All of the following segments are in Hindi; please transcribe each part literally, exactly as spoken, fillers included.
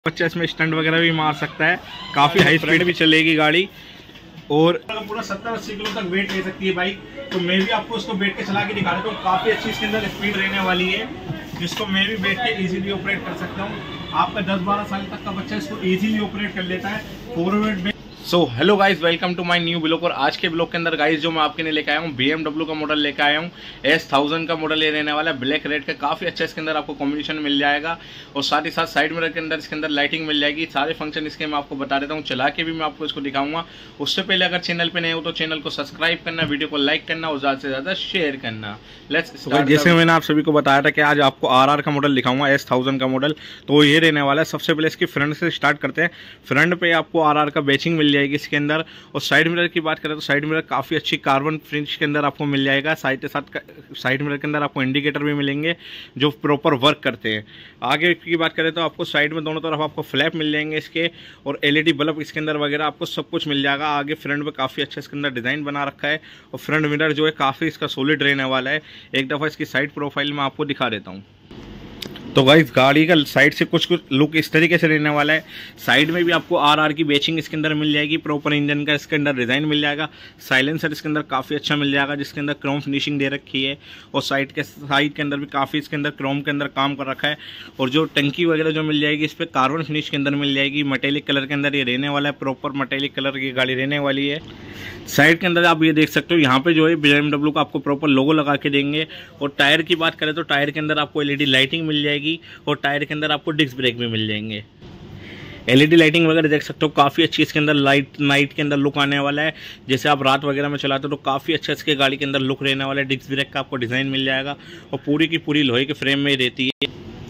बच्चा इसमें स्टंट वगैरह भी मार सकता है, काफी हाई स्पीड भी चलेगी गाड़ी और पूरा सत्तर अस्सी किलो तक वेट ले सकती है बाइक। तो मैं भी आपको उसको बैठ के चला के दिखा देता हूँ। काफी अच्छी इसके अंदर स्पीड रहने वाली है, जिसको मैं भी बैठ के इजीली ऑपरेट कर सकता हूँ। आपका दस बारह साल तक का बच्चा इसको इजीली ऑपरेट कर लेता है फॉरवर्ड में। So hello guys, welcome to my new blog. और आज के ब्लॉग के अंदर गाइस जो मैं आपके लिए लेके आया हूँ बी एम डब्ल्यू का मॉडल लेके आया हूँ। एस थाउजेंड का मॉडल ये रहने वाला है, ब्लैक रेड का। काफी अच्छा इसके अंदर आपको कॉम्बिनेशन मिल जाएगा और साथ ही साथ साइड मिरर के अंदर इसके अंदर लाइटिंग मिल जाएगी। सारे फंक्शन इसके मैं आपको बता देता हूँ, चला के भी मैं आपको इसको दिखाऊंगा। उससे पहले अगर चैनल पे नए हो तो चैनल को सब्सक्राइब करना, वीडियो को लाइक करना और ज्यादा से ज्यादा शेयर करना। Let's start. जैसे मैंने आप सभी को बताया था कि आज आपको आर आर का मॉडल दिखाऊंगा, एस थाउजेंड का मॉडल। तो ये रहने वाला है। सबसे पहले इसकी फ्रंट से स्टार्ट करते हैं। फ्रंट पे आपको आर आर का बैचिंग मिल जाएगी इसके अंदर। और साइड मिरर की बात करें तो साइड मिरर काफ़ी अच्छी कार्बन फिनिश के अंदर आपको मिल जाएगा। साइड के साथ साइड मिरर के अंदर आपको इंडिकेटर भी मिलेंगे जो प्रॉपर वर्क करते हैं। आगे की बात करें तो आपको साइड में दोनों तरफ आपको फ्लैप मिल जाएंगे इसके, और एलईडी बल्ब इसके अंदर वगैरह आपको सब कुछ मिल जाएगा। आगे फ्रंट में काफ़ी अच्छा इसके अंदर डिज़ाइन बना रखा है और फ्रंट मिरर जो है काफ़ी इसका सॉलिड रहने वाला है। एक दफ़ा इसकी साइड प्रोफाइल में आपको दिखा देता हूँ। तो गाइस गाड़ी का साइड से कुछ कुछ लुक इस तरीके से रहने वाला है। साइड में भी आपको आर आर की बैचिंग इसके अंदर मिल जाएगी, प्रॉपर इंजन का इसके अंदर डिज़ाइन मिल जाएगा। साइलेंसर इसके अंदर काफ़ी अच्छा मिल जाएगा जिसके अंदर क्रोम फिनिशिंग दे रखी है। और साइड के साइड के अंदर भी काफ़ी इसके अंदर क्रोम के अंदर काम कर रखा है। और जो टंकी वगैरह जो मिल जाएगी इस पर कार्बन फिनिश के अंदर मिल जाएगी। मटेलिक कलर के अंदर ये रहने वाला है, प्रॉपर मटेलिक कलर की गाड़ी रहने वाली है। साइड के अंदर आप ये देख सकते हो, यहाँ पे जो है बी एम डब्ल्यू का आपको प्रॉपर लोगो लगा के देंगे। और टायर की बात करें तो टायर के अंदर आपको एलईडी लाइटिंग मिल जाएगी और टायर के अंदर आपको डिस्क ब्रेक भी मिल जाएंगे। एलईडी लाइटिंग वगैरह देख सकते हो, काफ़ी अच्छी इसके अंदर लाइट नाइट के अंदर लुक आने वाला है। जैसे आप रात वगैरह में चलाते हो तो काफ़ी अच्छा इसके गाड़ी के अंदर लुक रहने वाला है। डिस्क ब्रेक का आपको डिज़ाइन मिल जाएगा और पूरी की पूरी लोहे के फ्रेम में रहती है।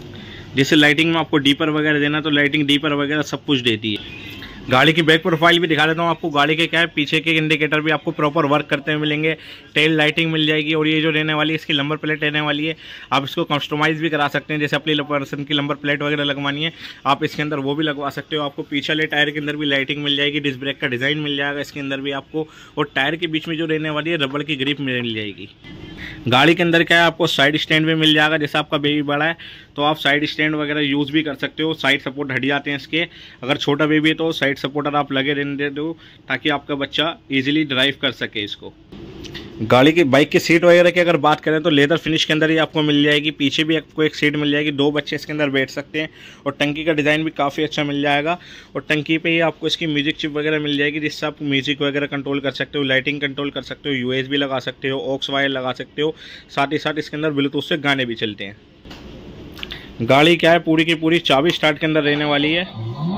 जैसे लाइटिंग में आपको डीपर वगैरह देना तो लाइटिंग डीपर वगैरह सब कुछ देती है। गाड़ी की बैक प्रोफाइल भी दिखा देता हूँ आपको। गाड़ी के क्या है, पीछे के इंडिकेटर भी आपको प्रॉपर वर्क करते हुए मिलेंगे। टेल लाइटिंग मिल जाएगी और ये जो रहने वाली है इसकी नंबर प्लेट रहने वाली है। आप इसको कस्टमाइज़ भी करा सकते हैं, जैसे अपनी पर्सन की नंबर प्लेट वगैरह लगवानी है आप इसके अंदर वो भी लगवा सकते हो। आपको पीछे वाले टायर के अंदर भी लाइटिंग मिल जाएगी, डिस्क ब्रेक का डिज़ाइन मिल जाएगा इसके अंदर भी आपको। और टायर के बीच में जो रहने वाली है रबड़ की ग्रिप मिल जाएगी। गाड़ी के अंदर क्या है, आपको साइड स्टैंड भी मिल जाएगा। जैसे आपका बेबी बड़ा है तो आप साइड स्टैंड वगैरह यूज़ भी कर सकते हो। साइड सपोर्ट हट जाते हैं इसके। अगर छोटा बेबी है तो साइड सपोर्टर आप लगे रहने दे दो ताकि आपका बच्चा इजीली ड्राइव कर सके इसको। गाड़ी की बाइक की सीट वगैरह की अगर बात करें तो लेदर फिनिश के अंदर ही आपको मिल जाएगी। पीछे भी आपको एक सीट मिल जाएगी, दो बच्चे इसके अंदर बैठ सकते हैं। और टंकी का डिज़ाइन भी काफ़ी अच्छा मिल जाएगा। और टंकी पे ही आपको इसकी म्यूजिक चिप वगैरह मिल जाएगी जिससे आप म्यूजिक वगैरह कंट्रोल कर सकते हो, लाइटिंग कंट्रोल कर सकते हो, यूएसबी लगा सकते हो, ऑक्स वायर लगा सकते हो। साथ ही साथ इसके अंदर ब्लूटूथ से गाने भी चलते हैं। गाड़ी क्या है, पूरी की पूरी चाबी स्टार्ट के अंदर रहने वाली है।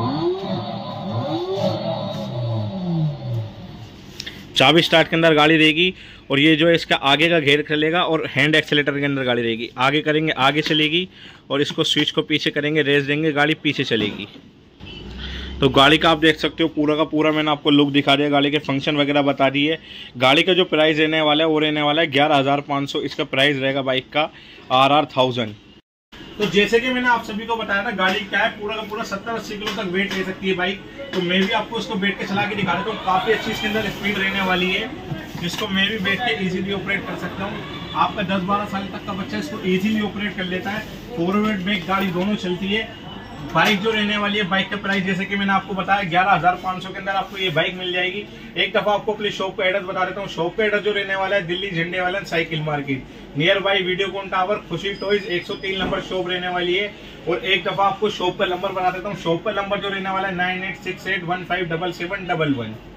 चाबी स्टार्ट के अंदर गाड़ी रहेगी। और ये जो है इसका आगे का घेर चलेगा और हैंड एक्सेलेटर के अंदर गाड़ी रहेगी। आगे करेंगे आगे चलेगी और इसको स्विच को पीछे करेंगे रेस देंगे गाड़ी पीछे चलेगी। तो गाड़ी का आप देख सकते हो पूरा का पूरा मैंने आपको लुक दिखा दिया, गाड़ी के फंक्शन वगैरह बता दिए। गाड़ी का जो प्राइस रहने वाला है वो रहने वाला है ग्यारह हज़ार पाँच सौ इसका प्राइस रहेगा बाइक का, आर आर थाउजेंड। तो जैसे कि मैंने आप सभी को बताया था, गाड़ी क्या है पूरा का पूरा सत्तर अस्सी किलो तक वेट ले सकती है बाइक। तो मैं भी आपको इसको बैठ के चला के दिखा देता हूँ। काफी अच्छी इसके अंदर स्पीड रहने वाली है, जिसको मैं भी बैठ के इजीली ऑपरेट कर सकता हूँ। आपका दस बारह साल तक का बच्चा इसको इजीली ऑपरेट कर लेता है। फॉरवर्ड बैक गाड़ी दोनों चलती है। बाइक जो रहने वाली है, बाइक का प्राइस जैसे कि मैंने आपको बताया ग्यारह हजार पाँच सौ के अंदर आपको ये बाइक मिल जाएगी। एक दफा आपको अपनी शॉप का एड्रेस बता देता हूँ। शॉप का एड्रेस जो रहने वाला है दिल्ली झंडे वाला cycle market, near by Videocon tower, Khushi toys, एक सौ तीन नंबर शॉप रहने वाली है। और एक दफा आपको शॉप का नंबर बता देता हूँ। शॉप का नंबर जो रहने वाला है nine eight six eight one five double seven double one.